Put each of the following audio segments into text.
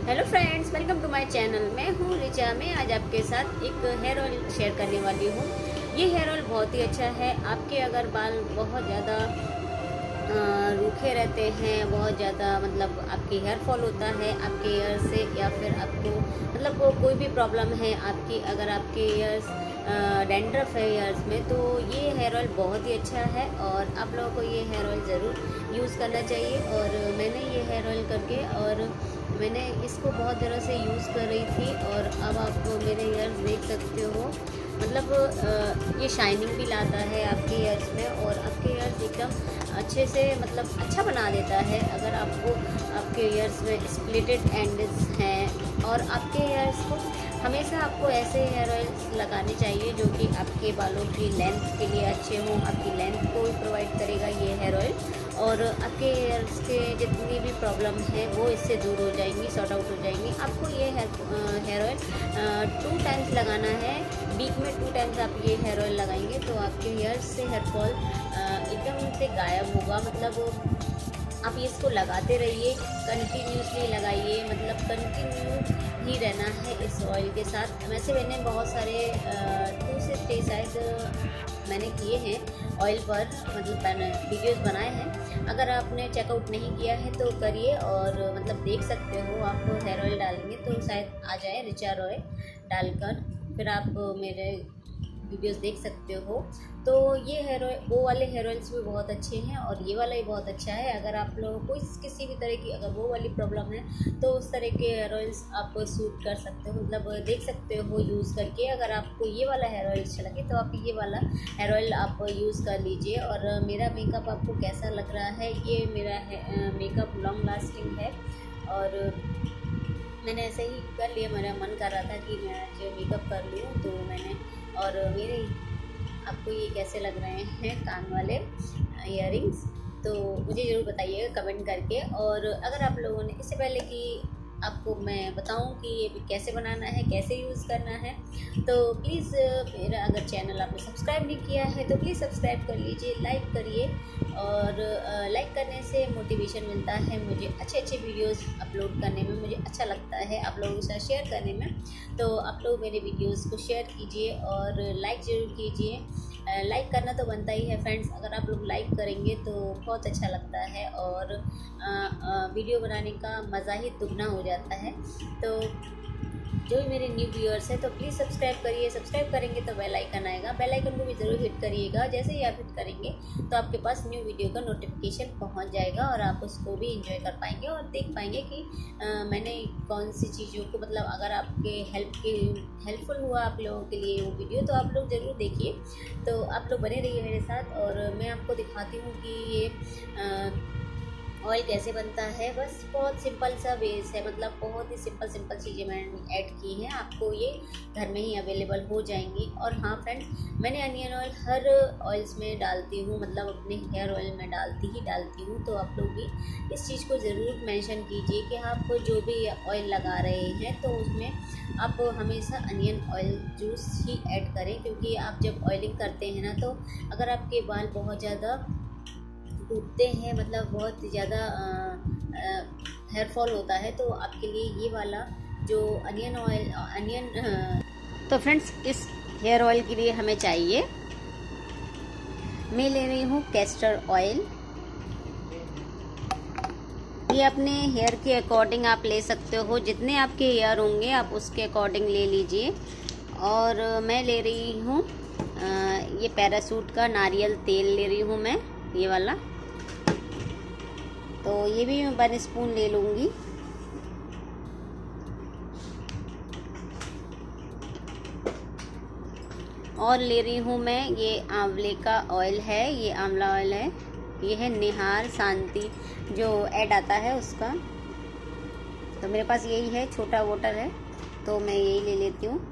Hello friends, welcome to my channel. मैं हूँ रिचा। मैं आज आपके साथ एक हेयर ऑयल शेयर करने वाली हूँ। ये हेयर ऑयल बहुत ही अच्छा है। आपके अगर बाल बहुत ज़्यादा रूखे रहते हैं, बहुत ज़्यादा मतलब आपकी हेयर फॉल होता है आपके हेयर से, या फिर आपको मतलब कोई भी प्रॉब्लम है आपकी, अगर आपके हेयर्स डैंड्रफ है हेयर्स में, तो ये हेयर ऑयल बहुत ही अच्छा है और आप लोगों को ये हेयर ऑयल ज़रूर यूज़ करना चाहिए। और मैंने ये हेयर ऑयल करके और मैंने इसको बहुत दिनों से यूज़ कर रही थी और अब आप मेरे हेयर्स देख सकते हो, मतलब ये शाइनिंग भी लाता है आपके हेयर्स में और आपके हेयर्स एकदम अच्छे से मतलब अच्छा बना देता है। अगर आपको आपके हेयर्स में स्प्लिटेड एंड्स हैं और आपके हेयर्स को हमेशा आपको ऐसे हेयर ऑयल लगाने चाहिए जो कि आपके बालों की लेंथ के लिए अच्छे हों। आपकी लेंथ को भी प्रोवाइड करेगा ये हेयर ऑयल और आपके हेयर्स के जितनी भी प्रॉब्लम है वो इससे दूर हो जाएंगी, सॉर्ट आउट हो जाएंगी। आपको ये हेयर ऑयल 2 टाइम्स लगाना है। वीक में 2 टाइम्स आप ये हेयर ऑयल लगाएंगे तो आपके हेयर्स से हेयर फॉल एकदम से गायब होगा। मतलब आप इसको लगाते रहिए, कंटिन्यूसली लगाइए, मतलब कंटिन्यू ही रहना है इस ऑयल के साथ। वैसे मैंने बहुत सारे 2 से 3 शायद मैंने किए हैं ऑयल पर, मतलब मैंने वीडियोस बनाए हैं। अगर आपने चेकआउट नहीं किया है तो करिए और मतलब देख सकते हो। आप हेयर ऑयल डालेंगे तो शायद आ जाए रिचा रॉय डालकर, फिर आप मेरे वीडियोस देख सकते हो। तो ये हेयर ऑयल, वो वाले हेयर ऑयल्स भी बहुत अच्छे हैं और ये वाला भी बहुत अच्छा है। अगर आप लोगों को किसी भी तरह की अगर वो वाली प्रॉब्लम है तो उस तरह के हेयर ऑयल्स आप सूट कर सकते हो, मतलब देख सकते हो यूज़ करके। अगर आपको ये वाला हेयर ऑयल अच्छा लगे तो आप ये वाला हेयर ऑयल आप यूज़ कर लीजिए। और मेरा मेकअप आपको कैसा लग रहा है, ये मेरा मेकअप लॉन्ग लास्टिंग है और मैंने ऐसे ही कर लिया। मेरा मन कर रहा था कि मैं आज मेकअप कर लूँ तो मैंने, और मेरे आपको ये कैसे लग रहे हैं कान वाले इयररिंग्स, तो मुझे ज़रूर बताइएगा कमेंट करके। और अगर आप लोगों ने, इससे पहले कि आपको मैं बताऊं कि ये कैसे बनाना है, कैसे यूज़ करना है, तो प्लीज़ मेरा अगर चैनल आपने सब्सक्राइब नहीं किया है तो प्लीज़ सब्सक्राइब कर लीजिए, लाइक करिए। और लाइक करने से मोटिवेशन मिलता है मुझे, अच्छे अच्छे वीडियोस अपलोड करने में मुझे अच्छा लगता है, आप लोगों के साथ शेयर करने में। तो आप लोग मेरे वीडियोस को शेयर कीजिए और लाइक ज़रूर कीजिए। लाइक करना तो बनता ही है फ्रेंड्स, अगर आप लोग लाइक करेंगे तो बहुत अच्छा लगता है और वीडियो बनाने का मज़ा ही दुगना हो जाता है। तो जो भी मेरे न्यू व्यूअर्स हैं तो प्लीज़ सब्सक्राइब करिए। सब्सक्राइब करेंगे तो बेल आइकन आएगा, बेल आइकन को भी ज़रूर हिट करिएगा। जैसे ही आप हिट करेंगे तो आपके पास न्यू वीडियो का नोटिफिकेशन पहुंच जाएगा और आप उसको भी एंजॉय कर पाएंगे और देख पाएंगे कि मैंने कौन सी चीज़ों को, मतलब अगर आपके हेल्पफुल हुआ आप लोगों के लिए वो वीडियो तो आप लोग ज़रूर देखिए। तो आप लोग बने रहिए मेरे साथ और मैं आपको दिखाती हूँ कि ये ऑयल कैसे बनता है। बस बहुत सिंपल सा बेस है, मतलब बहुत ही सिंपल चीज़ें मैंने ऐड की हैं, आपको ये घर में ही अवेलेबल हो जाएंगी। और हाँ फ्रेंड्स, मैंने अनियन ऑयल हर ऑयल्स में डालती हूँ, मतलब अपने हेयर ऑयल में डालती हूँ। तो आप लोग भी इस चीज़ को ज़रूर मेंशन कीजिए कि आप जो भी ऑयल लगा रहे हैं तो उसमें आप हमेशा अनियन ऑयल जूस ही ऐड करें, क्योंकि आप जब ऑयलिंग करते हैं ना, तो अगर आपके बाल बहुत ज़्यादा टूटते हैं, मतलब बहुत ज़्यादा हेयर फॉल होता है, तो आपके लिए ये वाला जो अनियन ऑयल तो फ्रेंड्स, इस हेयर ऑयल के लिए हमें चाहिए, मैं ले रही हूँ कैस्टर ऑयल। ये अपने हेयर के अकॉर्डिंग आप ले सकते हो, जितने आपके हेयर होंगे आप उसके अकॉर्डिंग ले लीजिए। और मैं ले रही हूँ ये पैरासूट का नारियल तेल ले रही हूँ मैं, ये वाला। तो ये भी मैं 1 स्पून ले लूँगी। और ले रही हूँ मैं ये आंवले का ऑयल है, ये आंवला ऑयल है, ये है निहार शांति जो ऐड आता है उसका। तो मेरे पास यही है, छोटा बोतल है तो मैं यही ले लेती हूँ,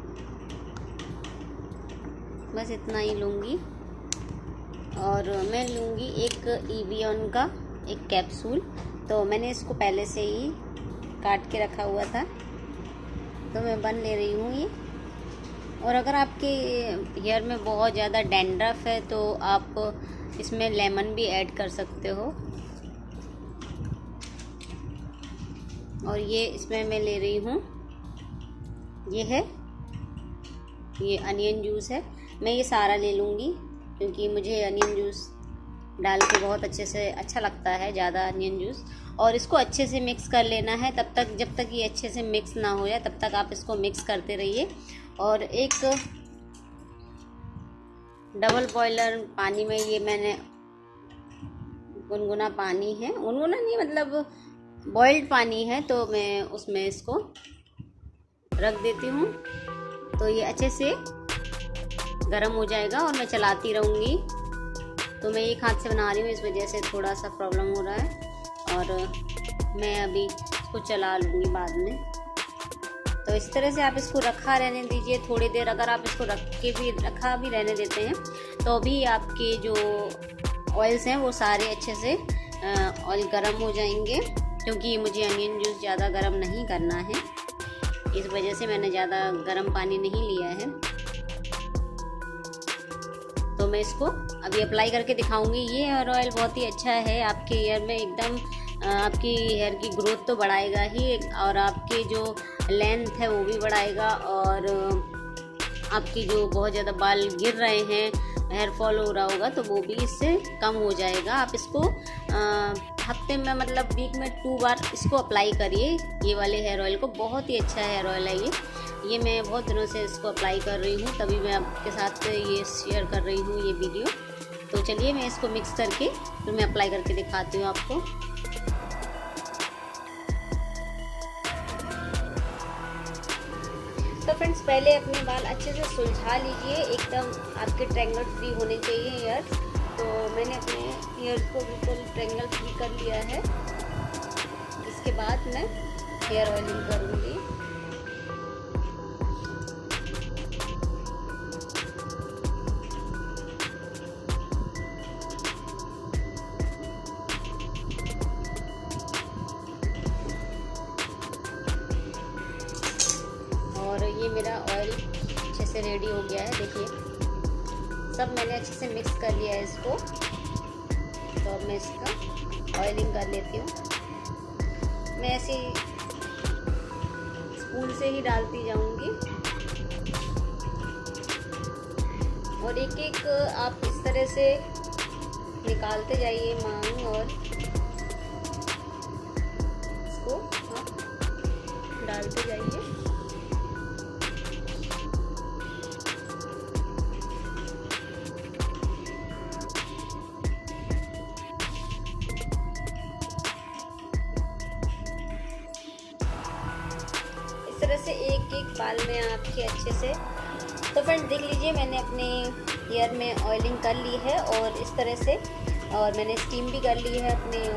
बस इतना ही लूँगी। और मैं लूँगी एक एवियन का एक कैप्सूल, तो मैंने इसको पहले से ही काट के रखा हुआ था, तो मैं 1 ले रही हूँ ये। और अगर आपके हेयर में बहुत ज़्यादा डैंड्रफ है तो आप इसमें लेमन भी ऐड कर सकते हो। और ये इसमें मैं ले रही हूँ, ये अनियन जूस है। मैं ये सारा ले लूँगी क्योंकि मुझे अनियन जूस डाल के बहुत अच्छे से अच्छा लगता है, ज़्यादा अनियन जूस। और इसको अच्छे से मिक्स कर लेना है तब तक, जब तक ये अच्छे से मिक्स ना हो जाए तब तक आप इसको मिक्स करते रहिए। और एक डबल बॉयलर पानी में ये मैंने गुनगुना पानी है, गुनगुना नहीं मतलब बॉइल्ड पानी है, तो मैं उसमें इसको रख देती हूँ। तो ये अच्छे से गर्म हो जाएगा और मैं चलाती रहूँगी। तो मैं एक हाथ से बना रही हूँ, इस वजह से थोड़ा सा प्रॉब्लम हो रहा है, और मैं अभी इसको चला लूँगी बाद में। तो इस तरह से आप इसको रखा रहने दीजिए थोड़ी देर। अगर आप इसको रखा भी रहने देते हैं तो भी आपके जो ऑयल्स हैं वो सारे अच्छे से ऑयल गर्म हो जाएंगे, क्योंकि मुझे अनियन जूस ज़्यादा गर्म नहीं करना है, इस वजह से मैंने ज़्यादा गर्म पानी नहीं लिया है। तो मैं इसको अभी अप्लाई करके दिखाऊंगी। ये हेयर ऑयल बहुत ही अच्छा है, आपके हेयर में एकदम आपकी हेयर की ग्रोथ तो बढ़ाएगा ही, और आपके जो लेंथ है वो भी बढ़ाएगा, और आपकी जो बहुत ज़्यादा बाल गिर रहे हैं, हेयर फॉल हो रहा होगा, तो वो भी इससे कम हो जाएगा। आप इसको हफ्ते में मतलब वीक में 2 बार इसको अप्लाई करिए, ये वाले हेयर ऑयल को। बहुत ही अच्छा हेयर ऑयल है ये मैं बहुत दिनों से इसको अप्लाई कर रही हूँ, तभी मैं आपके साथ ये शेयर कर रही हूँ ये वीडियो। तो चलिए मैं इसको मिक्स करके फिर मैं अप्लाई करके दिखाती हूँ आपको। तो फ्रेंड्स, पहले अपने बाल अच्छे से सुलझा लीजिए, एकदम आपके ट्रैंगल फ्री होने चाहिए हेयर। तो मैंने अपने हेयर को बिल्कुल ट्रैंगल फ्री कर लिया है। इसके बाद मैं हेयर ऑयलिंग करूँगी। और ये मेरा ऑयल अच्छे से रेडी हो गया है, देखिए सब मैंने अच्छे से मिक्स कर लिया है इसको। तो अब मैं इसका ऑयलिंग कर लेती हूँ। मैं ऐसे स्पून से ही डालती जाऊंगी, और एक एक आप इस तरह से निकालते जाइए मांग, और इसको आप डालते जाइए। इस तरह से एक एक बाल में आपके अच्छे से। तो फ्रेंड्स, देख लीजिए मैंने अपने हेयर में ऑयलिंग कर ली है, और इस तरह से, और मैंने स्टीम भी कर ली है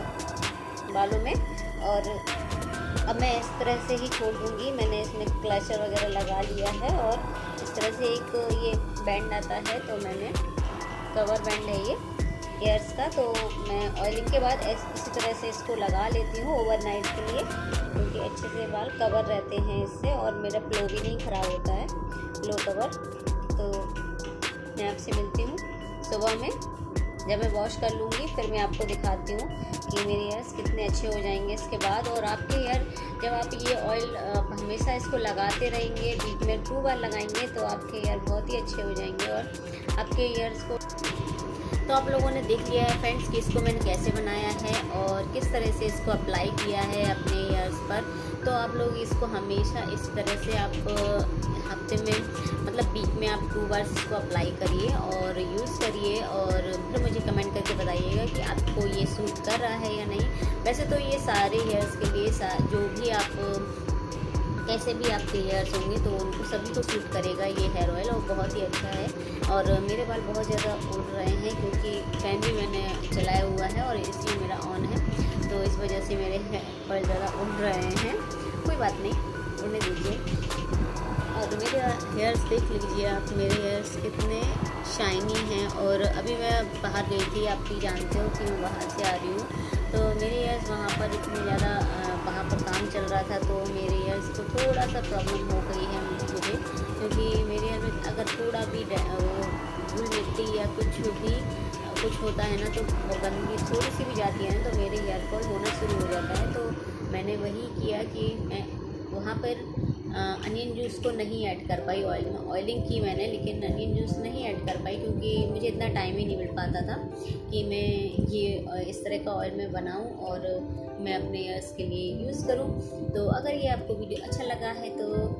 अपने बालों में। और अब मैं इस तरह से ही छोड़ दूँगी। मैंने इसमें क्लचर वगैरह लगा लिया है, और इस तरह से एक ये बैंड आता है, तो मैंने कवर बैंड है ये हेयर्स का। तो मैं ऑयलिंग के बाद इसी तरह से इसको लगा लेती हूँ ओवरनाइट के लिए, क्योंकि अच्छे से बाल कवर रहते हैं इससे, और मेरा फ्लो भी नहीं ख़राब होता है, फ्लो कवर। तो मैं आपसे मिलती हूँ सुबह में, जब मैं वॉश कर लूँगी फिर मैं आपको दिखाती हूँ कि मेरे हेयर्स कितने अच्छे हो जाएंगे इसके बाद। और आपके हेयर, जब आप ये ऑयल हमेशा इसको लगाते रहेंगे, वीक में 2 बार लगाएंगे, तो आपके हेयर बहुत ही अच्छे हो जाएंगे। और आपके हेयर्स को, तो आप लोगों ने देख लिया है फ्रेंड्स कि इसको मैंने कैसे बनाया है और किस तरह से इसको अप्लाई किया है अपने हेयर्स पर। तो आप लोग इसको हमेशा इस तरह से आप हफ्ते में मतलब वीक में आप 2 बार इसको अप्लाई करिए और यूज़ करिए, और फिर मुझे कमेंट करके बताइएगा कि आपको ये सूट कर रहा है या नहीं। वैसे तो ये सारे हेयर्स के लिए जो भी आप कैसे भी आपके हेयर्स होंगे तो उनको सभी को सूट करेगा ये हेयर ऑयल, और बहुत ही अच्छा है। और मेरे बाल बहुत ज़्यादा उड़ रहे हैं क्योंकि फैन भी मैंने चलाया हुआ है और एसी मेरा ऑन है, तो इस वजह से मेरे बाल ज़्यादा उड़ रहे हैं। कोई बात नहीं, उड़ने दीजिए। और मेरे हेयर्स देख लीजिए आप, मेरे हेयर्स कितने शाइनी हैं। और अभी मैं बाहर गई थी, आप भी जानते हो कि मैं बाहर से आ रही हूँ, तो मेरे हेयर्स वहाँ पर इतनी ज़्यादा वहाँ पर काम चल रहा था, तो मेरे हेयर्स को थोड़ा सा प्रॉब्लम हो गई है मुझे, क्योंकि मेरे हेयर में अगर थोड़ा भी धूल मिट्टी या कुछ भी कुछ होता है ना तो गंदगी थोड़ी सी भी जाती है ना तो मेरे हेयर फॉल होना शुरू हो जाता है। तो मैंने वही किया कि मैं वहाँ पर अनियन जूस को नहीं ऐड कर पाई ऑयल में। ऑयलिंग की मैंने, लेकिन अनियन जूस नहीं ऐड कर पाई क्योंकि मुझे इतना टाइम ही नहीं मिल पाता था कि मैं ये इस तरह का ऑयल में बनाऊं और मैं अपने हेयर्स के लिए यूज़ करूं। तो अगर ये आपको वीडियो अच्छा लगा है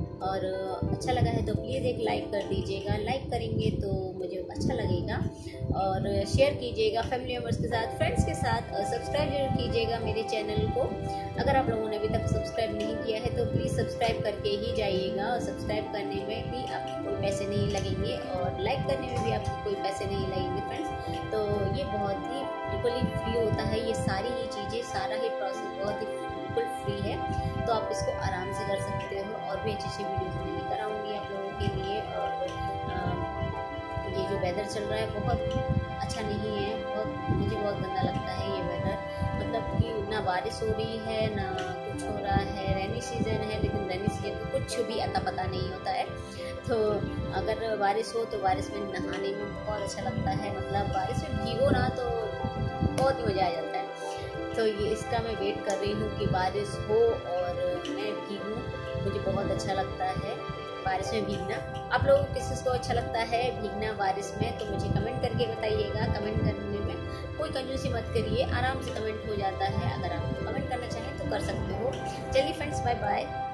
तो प्लीज़ एक लाइक कर दीजिएगा। लाइक करेंगे तो मुझे अच्छा लगेगा और शेयर कीजिएगा फैमिली मेम्बर्स के साथ, फ्रेंड्स के साथ, और सब्सक्राइब जरूर कीजिएगा मेरे चैनल को। अगर आप लोगों ने अभी तक सब्सक्राइब नहीं किया है तो प्लीज़ सब्सक्राइब करके ही जाइएगा। और सब्सक्राइब करने में भी आपको कोई पैसे नहीं लगेंगे और लाइक करने में भी आपको कोई पैसे नहीं लगेंगे फ्रेंड्स। तो ये बहुत ही बिल्कुल ही फ्री होता है, ये सारी ही चीज़ें, सारा ही प्रोसेस बहुत ही बिल्कुल फ्री है। तो आप इसको आराम से कर सकते हो और भी अच्छी वीडियोज़ मैं लेकर आऊँगी आप लोगों के लिए। और ये जो वेदर चल रहा है बहुत अच्छा नहीं है, मुझे बहुत गंदा लगता है ये वेदर। मतलब कि ना बारिश हो रही है ना कुछ हो रहा है। रेनी सीज़न है लेकिन रेनी सीजन में कुछ भी अता पता नहीं होता है। तो अगर बारिश हो तो बारिश में नहाने में बहुत अच्छा लगता है, मतलब बारिश में भीगो ना तो बहुत ही मज़ा आ जाता है। तो ये इसका मैं वेट कर रही हूँ कि बारिश हो और मैं भीगूँ, मुझे बहुत अच्छा लगता है बारिश में भीगना। आप लोगों को किस को अच्छा लगता है भीगना बारिश में तो मुझे कमेंट करके बताइएगा। कमेंट करने में कोई कंजूसी मत करिए, आराम से कमेंट हो जाता है। अगर आप कमेंट करना चाहें तो कर सकते हो। चलिए फ्रेंड्स, बाय बाय।